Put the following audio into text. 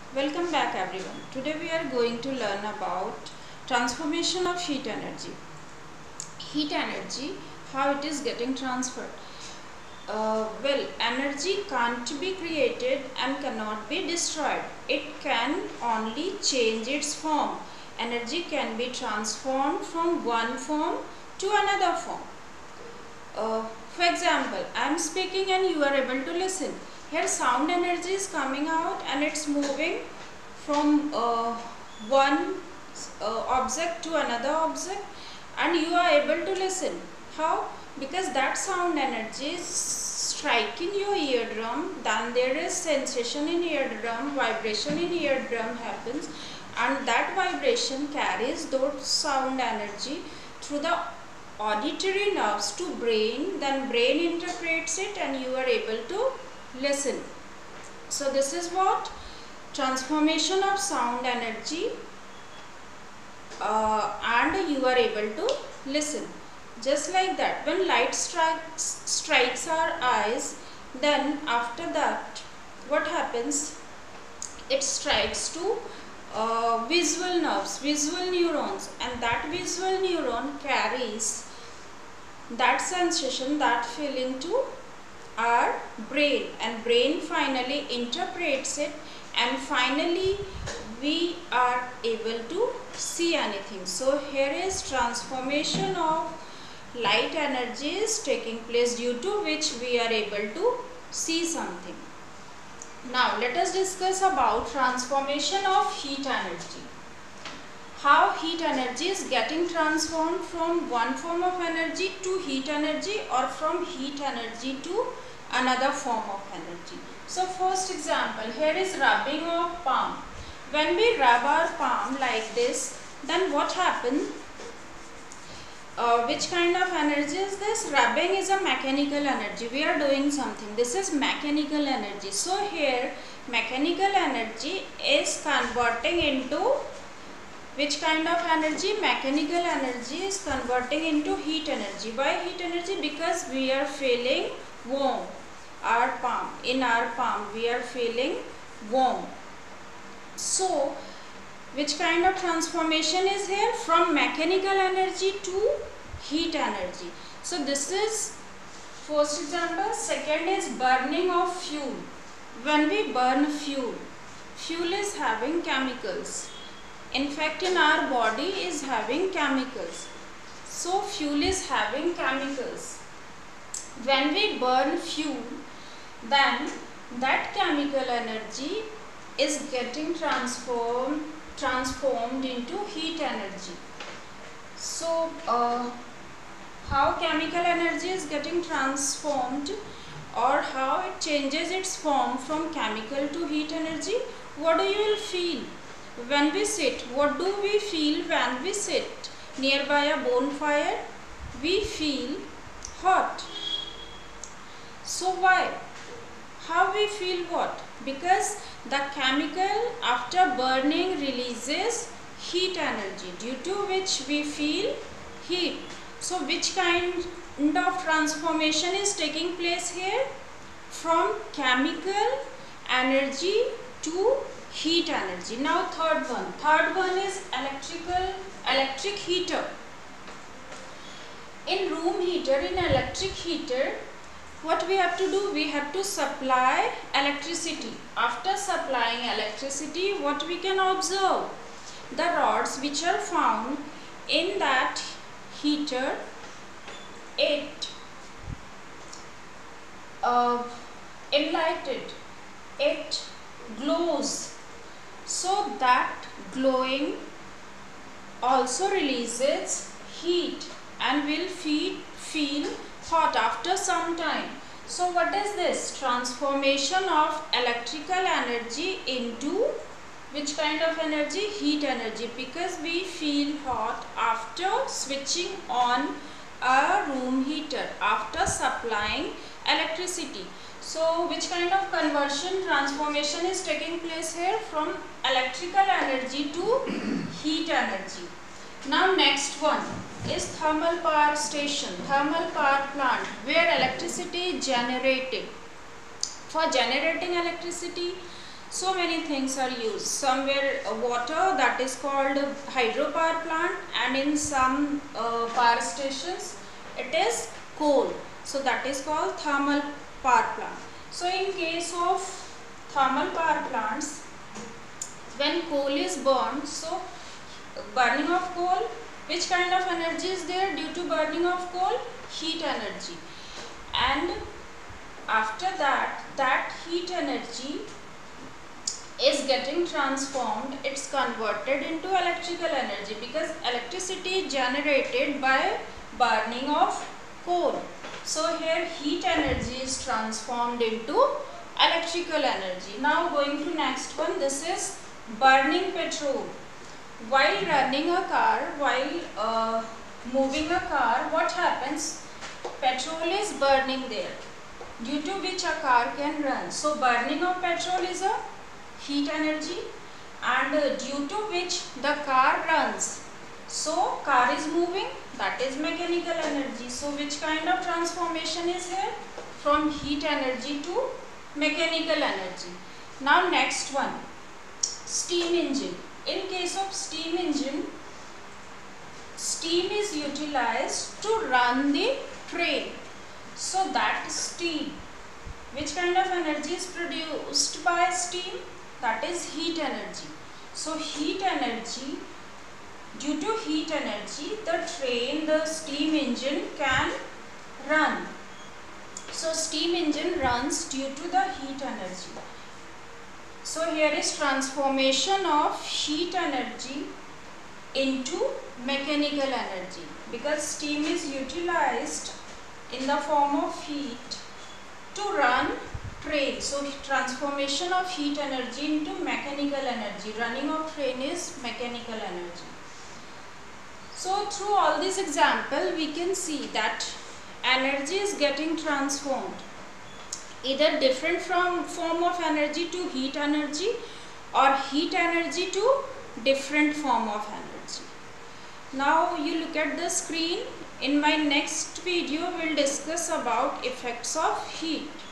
Welcome back everyone. Today we are going to learn about transformation of heat energy. Heat energy, how it is getting transferred. Energy can't be created and cannot be destroyed. It can only change its form. Energy can be transformed from one form to another form. For example, I am speaking and you are able to listen. Here sound energy is coming out and it's moving from one object to another object and you are able to listen. How? Because that sound energy is striking your eardrum, then there is sensation in eardrum, vibration in eardrum happens, and that vibration carries those sound energy through the auditory nerves to brain, then brain interprets it and you are able to listen. So this is what transformation of sound energy and you are able to listen. Just like that, when light strikes our eyes, then after that what happens, it strikes to visual nerves, visual neurons, and that visual neuron carries that sensation, that feeling to our brain, and brain finally interprets it, and finally we are able to see anything. So here is transformation of light energy is taking place, due to which we are able to see something. Now let us discuss about transformation of heat energy. How heat energy is getting transformed from one form of energy to heat energy, or from heat energy to another form of energy. So first example, here is rubbing of palm. When we rub our palm like this, then what happens? Which kind of energy is this? Rubbing is a mechanical energy. We are doing something. This is mechanical energy. So here mechanical energy is converting into which kind of energy? Mechanical energy is converting into heat energy. Why heat energy? Because we are feeling warm. Our palm, in our palm we are feeling warm. So which kind of transformation is here? From mechanical energy to heat energy. So this is first example. Second is burning of fuel. When we burn fuel, fuel is having chemicals. In fact, in our body is having chemicals. So fuel is having chemicals. When we burn fuel, then that chemical energy is getting transformed into heat energy. So how chemical energy is getting transformed, or how it changes its form from chemical to heat energy? What do you will feel when we sit? What do we feel when we sit nearby a bonfire? We feel hot. So why? How we feel what? Because the chemical after burning releases heat energy, due to which we feel heat. So which kind of transformation is taking place here? From chemical energy to heat energy. Now third one is electric heater. In room heater, in electric heater, what we have to do? We have to supply electricity. After supplying electricity, what we can observe? The rods which are found in that heater, it enlightened, it glows. So that glowing also releases heat and will feel hot after some time. So what is this? Transformation of electrical energy into which kind of energy? Heat energy, because we feel hot after switching on a room heater, after supplying electricity. So which kind of conversion, transformation is taking place here? From electrical energy to heat energy. Now next one is thermal power station, thermal power plant, where electricity is generated. For generating electricity, So many things are used. Somewhere water, that is called hydropower plant, and in some power stations it is coal. So that is called thermal power plant. So in case of thermal power plants, when coal is burned, so burning of coal, which kind of energy is there due to burning of coal? Heat energy. And after that, that heat energy is getting transformed, it's converted into electrical energy, because electricity is generated by burning of coal. So here heat energy is transformed into electrical energy. Now going to next one, this is burning petrol. While running a car, while moving a car, what happens? Petrol is burning there, due to which a car can run. So burning of petrol is a heat energy, and due to which the car runs. So car is moving, that is mechanical energy. So which kind of transformation is here? From heat energy to mechanical energy. Now next one, steam engine. In case of steam engine, steam is utilized to run the train. So that steam, which kind of energy is produced by steam? That is heat energy. So heat energy, due to heat energy, the train, the steam engine can run. So steam engine runs due to the heat energy. So here is transformation of heat energy into mechanical energy, because steam is utilized in the form of heat to run train. So transformation of heat energy into mechanical energy. Running of train is mechanical energy. So through all these examples, we can see that energy is getting transformed, either different from form of energy to heat energy, or heat energy to different form of energy. Now you look at the screen. In my next video, we'll discuss about effects of heat.